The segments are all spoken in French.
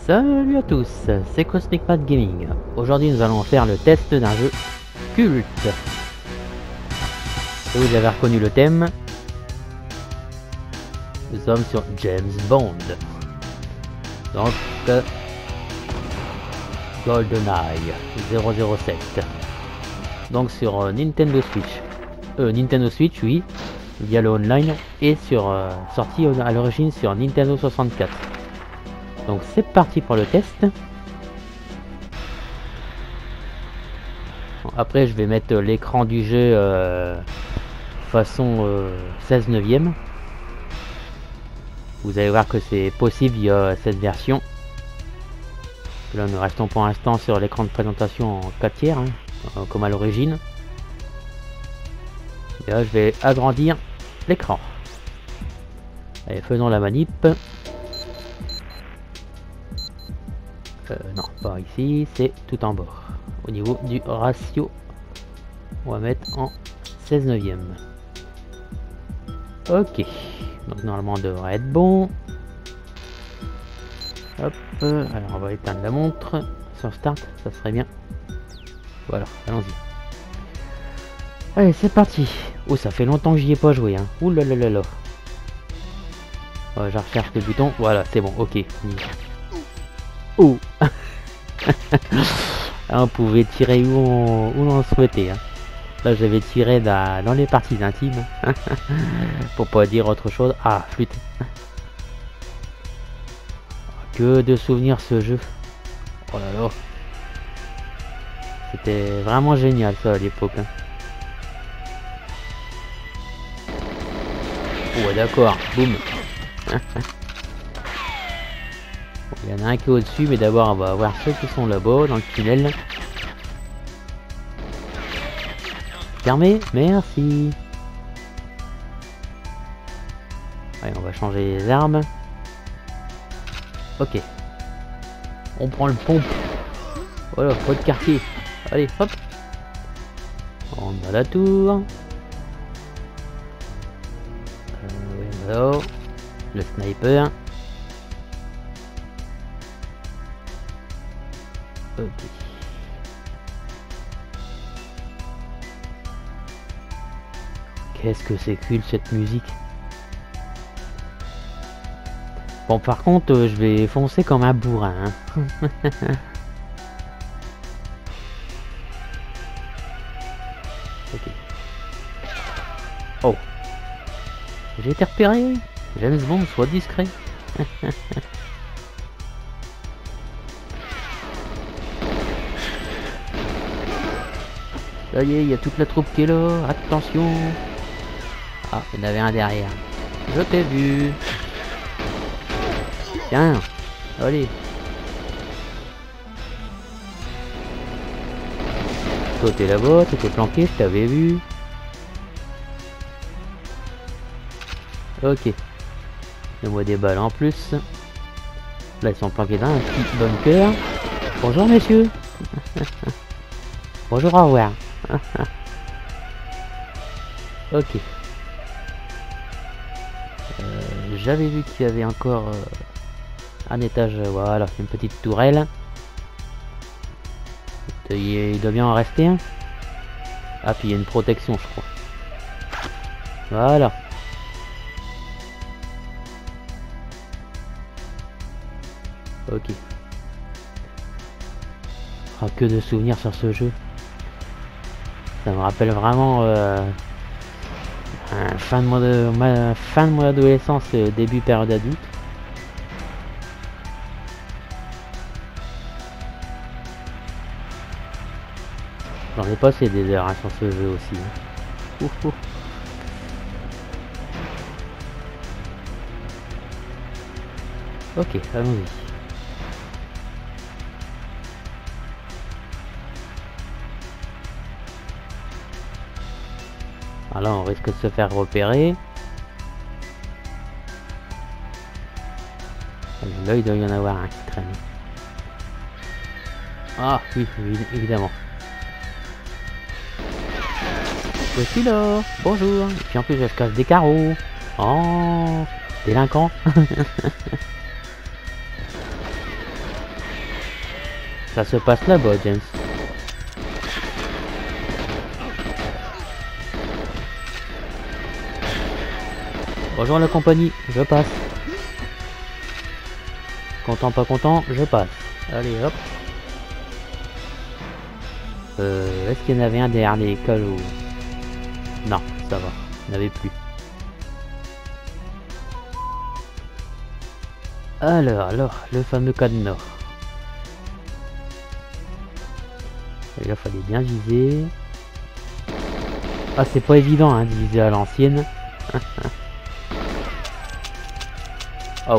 Salut à tous, c'est Cosmic Mad Gaming. Aujourd'hui nous allons faire le test d'un jeu culte. Et vous avez reconnu le thème. Nous sommes sur James Bond. Donc GoldenEye 007. Donc sur Nintendo Switch. Nintendo Switch, oui, via le online, et sur sorti à l'origine sur Nintendo 64. Donc c'est parti pour le test. Bon, après je vais mettre l'écran du jeu façon 16 neuvième. Vous allez voir que c'est possible via cette version. Là nous restons pour l'instant sur l'écran de présentation en 4 tiers, hein, comme à l'origine. Et là je vais agrandir l'écran. Allez, faisons la manip. Non, pas ici, c'est tout en bas. Au niveau du ratio, on va mettre en 16 neuvième. Ok, donc normalement on devrait être bon. Hop, alors on va éteindre la montre. Sur Start, ça serait bien. Voilà, allons-y. Allez, c'est parti. Oh, ça fait longtemps que j'y ai pas joué, hein. Ouh là là là là. Je recherche le bouton. Voilà, c'est bon, ok. Oh. On pouvait tirer où on souhaitait, hein. Là j'avais tiré dans les parties intimes. Pour pas dire autre chose. Ah, flûte. Que de souvenirs ce jeu. Oh là là. C'était vraiment génial ça à l'époque, hein. Ouais, d'accord, boum. Il y en a un qui est au-dessus, mais d'abord on va voir ceux qui sont là-bas, dans le tunnel. Fermé, merci. Allez, on va changer les armes. Ok. On prend le pompe. Voilà, pas de quartier. Allez, hop. On va à la tour. Voilà. Le sniper. Ok. Qu'est-ce que c'est cool cette musique. Bon, par contre, je vais foncer comme un bourrin, hein. Ok. Oh. J'ai été repéré. James Bond, sois discret. Ça y est, il y a toute la troupe qui est là. Attention. Ah, il y en avait un derrière. Je t'ai vu. Tiens. Allez. Toi t'es là-bas, t'étais planqué, je t'avais vu. Ok. Donne-moi des balles en plus. Là ils sont planqués dans un petit bunker. Bonjour messieurs. Bonjour, au revoir. Ok. J'avais vu qu'il y avait encore un étage, voilà, une petite tourelle. Il doit bien en rester un. Ah, puis il y a une protection, je crois. Voilà. Ok. Ah, que de souvenirs sur ce jeu. Ça me rappelle vraiment fin de mon adolescence, début période adulte. J'en ai passé des heures, hein, sur ce jeu aussi, hein. Ouf, ouf. Ok, allons-y. Là on risque de se faire repérer. Là il doit y en avoir un qui traîne. Ah oui, évidemment. Je suis là, bonjour. Et puis en plus je casse des carreaux. Oh, délinquant. Ça se passe là-bas, James. Bonjour la compagnie, je passe. Content, pas content, je passe. Allez, hop. Est-ce qu'il y en avait un derrière l'école ou... Non, ça va, il n'y en avait plus. Alors, le fameux cadenas. Et là, fallait bien viser. Ah, c'est pas évident, hein, de viser à l'ancienne. Oh.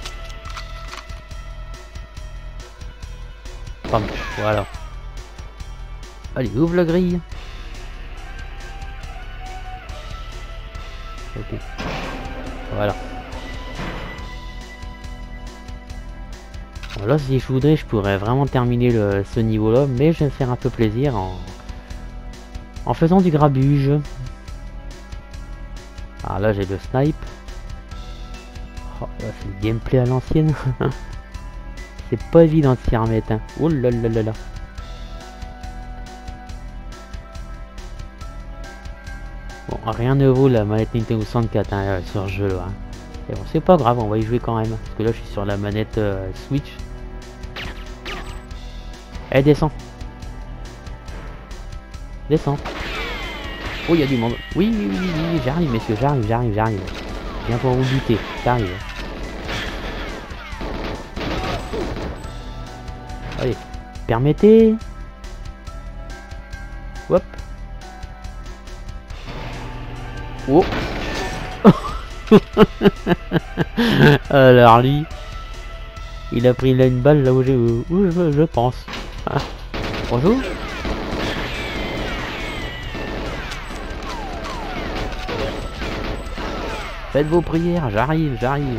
Pam, voilà. Allez, ouvre la grille. Ok. Voilà. Alors là, si je voudrais, je pourrais vraiment terminer ce niveau-là, mais je vais me faire un peu plaisir en faisant du grabuge. Alors là, j'ai le snipe. Oh, là, c'est le gameplay à l'ancienne. C'est pas évident de s'y remettre. Hein. Oh là là là là. Bon, rien ne vaut la manette Nintendo 64 hein, sur ce jeu-là. Hein. Et bon, c'est pas grave, on va y jouer quand même. Parce que là, je suis sur la manette Switch. Eh, descends. Descends. Oh, il y a du monde. Oui, oui, oui, oui, j'arrive, messieurs, j'arrive. Je viens pour vous buter, j'arrive. Allez, permettez. Hop. Oh. Alors lui, il a pris là une balle là où je pense. Ah. Bonjour. Faites vos prières, j'arrive.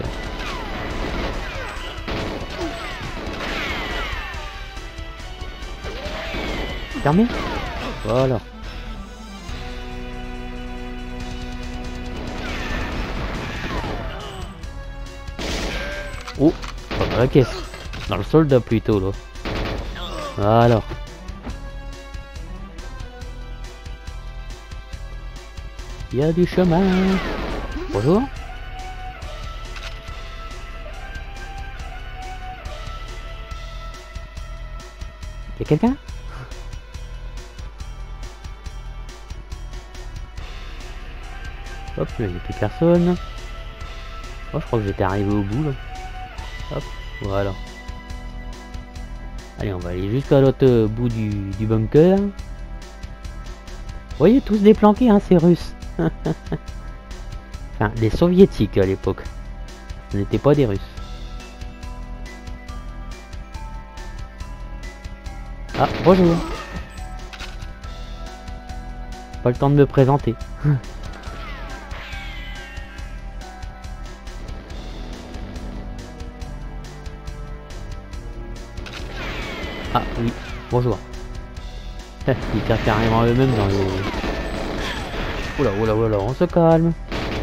Fermé. Voilà. Oh, pas dans la caisse. Dans le soldat plutôt là. Voilà. Il y a du chemin. Bonjour. Il y a quelqu'un? Hop, là, il n'y a plus personne. Oh, je crois que j'étais arrivé au bout là. Hop, voilà. Allez, on va aller jusqu'à l'autre bout du bunker. Vous voyez, tous déplanqués, hein, ces Russes. Enfin, les Soviétiques à l'époque. Ce n'étaient pas des Russes. Ah, bonjour. Pas le temps de me présenter. Ah oui, bonjour. Ils tirent carrément eux-mêmes dans les... Oula, on se calme.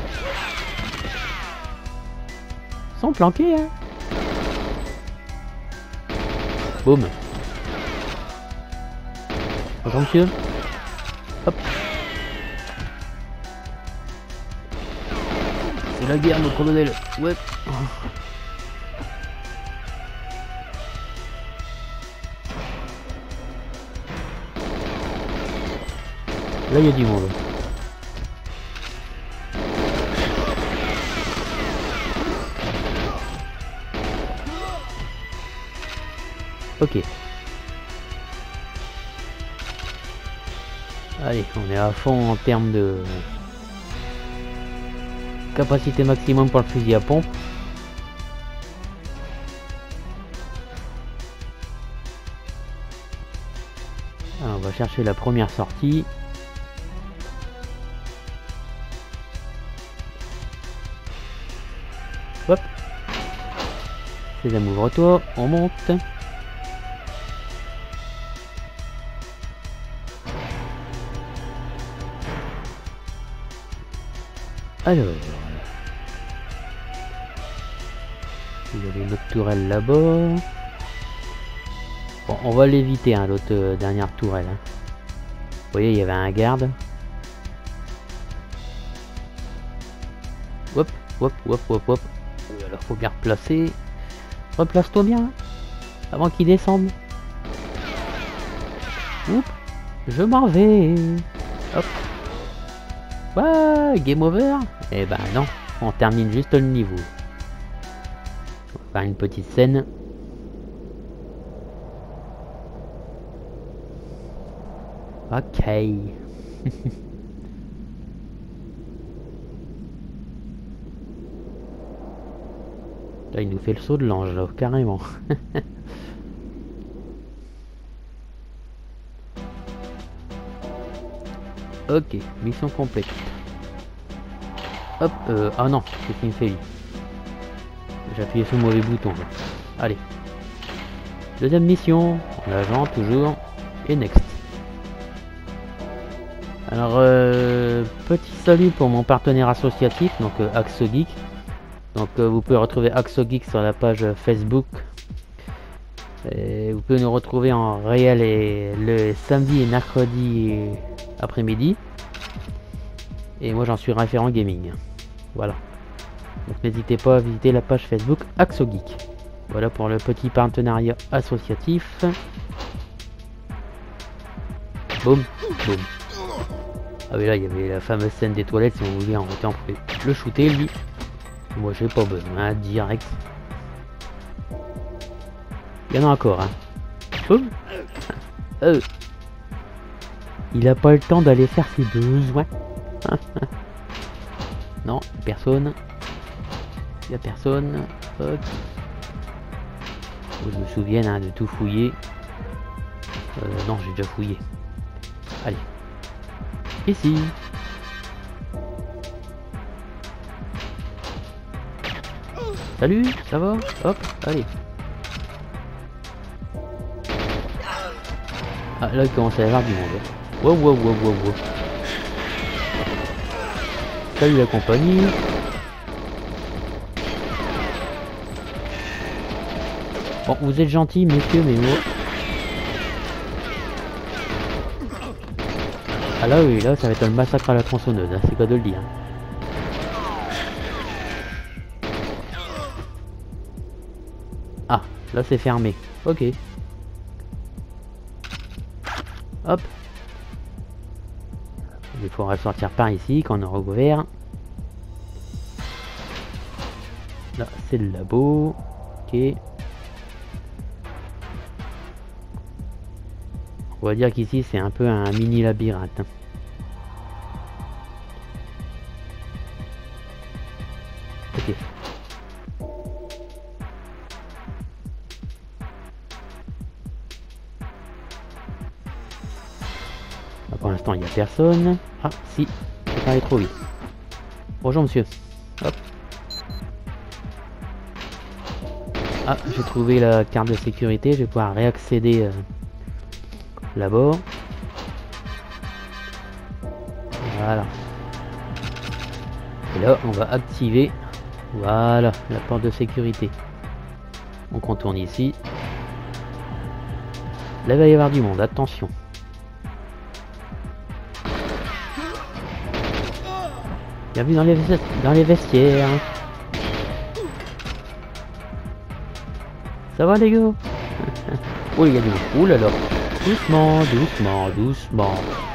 Ils sont planqués, hein. Boum. Bonjour monsieur. Hop. C'est la guerre, mon colonel. Ouais. Là, il y a du monde. Ok. Allez, on est à fond en termes de capacité maximum pour le fusil à pompe. Alors, on va chercher la première sortie. Hop. Sésame, ouvre-toi, on monte. Alors, il y avait une autre tourelle là-bas. Bon, on va l'éviter, hein, l'autre dernière tourelle. Hein. Vous voyez, il y avait un garde. Hop, hop, hop, hop, hop. Oh là là, faut bien replacer. Replace-toi bien, avant qu'il descende. Oups, je m'en vais. Hop. Bah, game over. Eh ben non, on termine juste le niveau. On va faire une petite scène. Ok. Là, il nous fait le saut de l'ange, là, carrément. Ok, mission complète. Hop, ah non, c'est ce qu'il me fait lui. J'ai appuyé sur le mauvais bouton. Là. Allez. Deuxième mission, l'agent toujours, et next. Alors, petit salut pour mon partenaire associatif, donc AxoGeek. Donc vous pouvez retrouver AxoGeek sur la page Facebook. Et vous pouvez nous retrouver en réel et le samedi et mercredi après-midi. Et moi j'en suis référent gaming. Voilà. Donc n'hésitez pas à visiter la page Facebook AxoGeek. Voilà pour le petit partenariat associatif. Boum, boum. Ah oui, là il y avait la fameuse scène des toilettes, si vous voulez en temps, on pouvait le shooter lui. Moi j'ai pas besoin, hein, direct. Il y en a encore, hein. Boum. Il a pas le temps d'aller faire ses besoins. Non, personne. Il y a personne. Hop. Faut que je me souvienne, hein, de tout fouiller. Non, j'ai déjà fouillé. Allez. Ici. Salut, ça va? Hop, allez. Ah, là, il commence à y avoir du monde. Wow, wow, wow, wow, wow. Salut la compagnie. Bon, vous êtes gentils, messieurs, mais moi... Ah là, oui, là, ça va être un massacre à la tronçonneuse, hein, c'est quoi de le dire. Ah, là, c'est fermé. Ok. Hop. Il faudra sortir par ici quand on aura ouvert. Là, c'est le labo. Ok. On va dire qu'ici, c'est un peu un mini labyrinthe. Ok. Pour l'instant, il n'y a personne. Ah, si, je vais aller trop vite. Bonjour, monsieur. Hop. Ah, j'ai trouvé la carte de sécurité. Je vais pouvoir réaccéder là-bas. Voilà. Et là, on va activer. Voilà, la porte de sécurité. On contourne ici. Là, il va y avoir du monde. Attention. Bienvenue dans les vestiaires. Ça va les gars? Oh il y a du monde. Ouh là là. Doucement, doucement, doucement.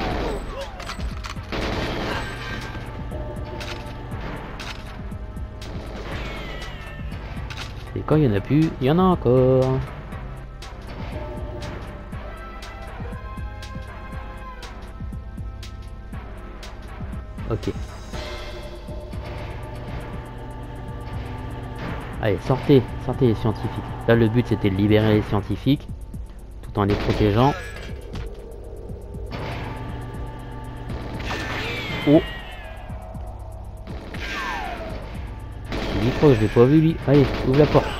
Et quand il n'y en a plus, il y en a encore. Ok. Allez, sortez les scientifiques. Là, le but, c'était de libérer les scientifiques, tout en les protégeant. Oh! Il croit que je l'ai pas vu, lui. Allez, ouvre la porte.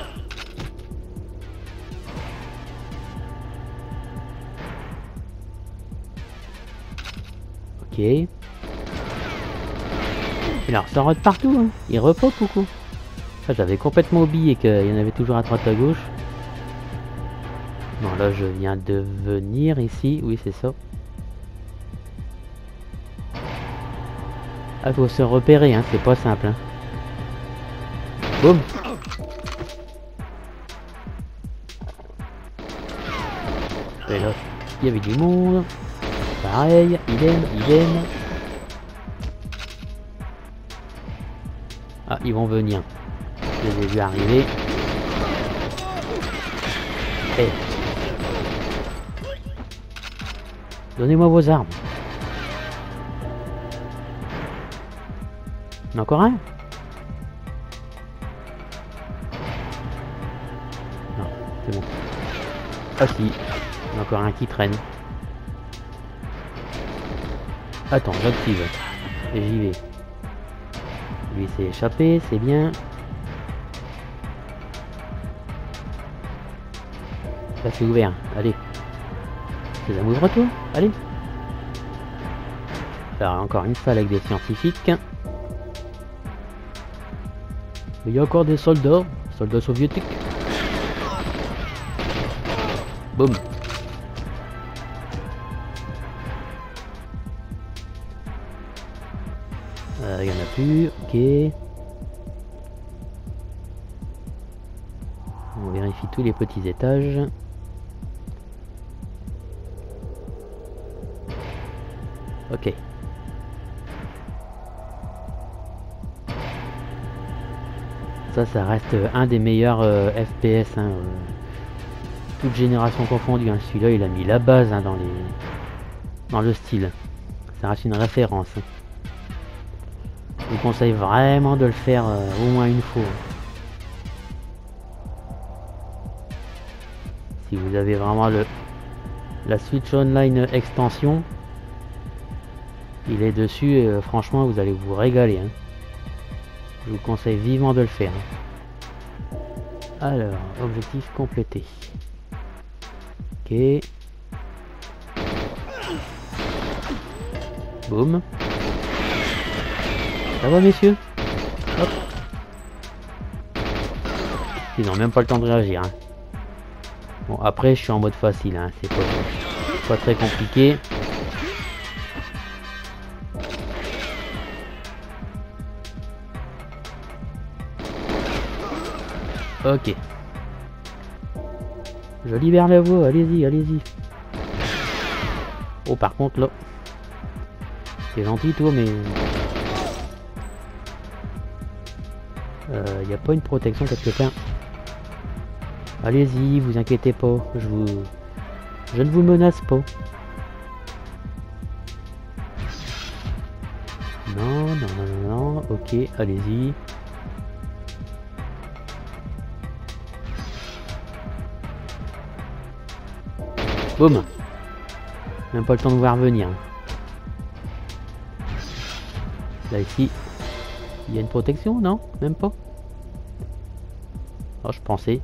Ok. Et alors, ça rote partout, hein. Il repop ou quoi? J'avais complètement oublié qu'il y en avait toujours à droite à gauche. Non, là je viens de venir ici. Oui, c'est ça. Ah, faut se repérer, hein. C'est pas simple. Hein. Boum. Et là, il y avait du monde. Pareil, idem. Ah, ils vont venir. Je les ai vus arriver. Hey. Donnez-moi vos armes. Il y en a encore un? Non, c'est bon. Ah si, il y en a encore un qui traîne. Attends, j'active. Et j'y vais. Lui s'est échappé, c'est bien. Là c'est ouvert, allez. Ça m'ouvre toi, allez. Alors encore une salle avec des scientifiques. Il y a encore des soldats soviétiques. Boum. Il y en a plus, ok. On vérifie tous les petits étages. Ok. Ça reste un des meilleurs FPS, hein, toute génération confondue. Hein. Celui-là, il a mis la base hein, dans le style. Ça reste une référence. Hein. Je vous conseille vraiment de le faire au moins une fois. Si vous avez vraiment la Switch Online extension, il est dessus et franchement vous allez vous régaler. Hein. Je vous conseille vivement de le faire. Hein. Alors, objectif complété. Ok. Boum. Ça va messieurs? Hop. Ils n'ont même pas le temps de réagir. Hein. Bon après je suis en mode facile, hein. C'est pas très compliqué. Ok. Je libère la voie, allez-y. Oh par contre là. C'est gentil toi mais... y a pas une protection quelque part. Allez-y, vous inquiétez pas, je ne vous menace pas. Non, ok, allez-y. Boum. Même pas le temps de voir venir. Là ici, il y a une protection, non? Même pas. Oh, je pensais.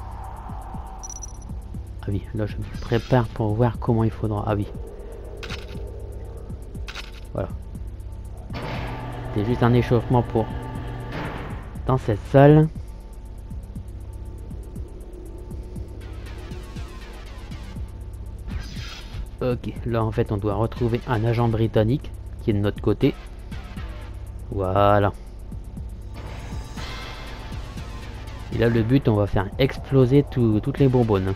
Ah oui, là je me prépare pour voir comment il faudra. Ah oui. Voilà. C'était juste un échauffement pour... dans cette salle. Ok, là en fait on doit retrouver un agent britannique qui est de notre côté. Voilà. Et là le but on va faire exploser toutes les bonbonnes.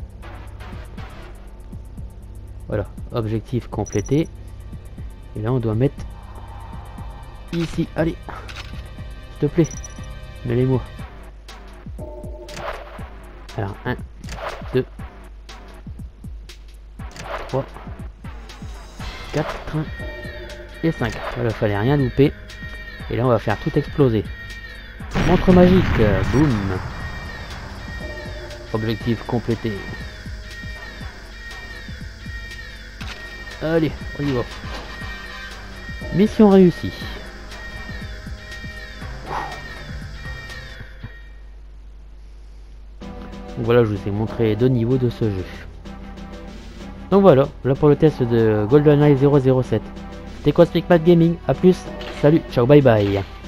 Voilà, objectif complété. Et là on doit mettre ici, allez, s'il te plaît, mets-les-moi. Alors 1, 2, 3, 4 et 5. Voilà, fallait rien louper. Et là on va faire tout exploser. Montre magique, boum. Objectif complété. Allez, on y va. Mission réussie. Donc voilà, je vous ai montré 2 niveaux de ce jeu. Donc voilà, là pour le test de GoldenEye 007. C'était Cosmic Mad Gaming, à plus, salut, ciao, bye bye.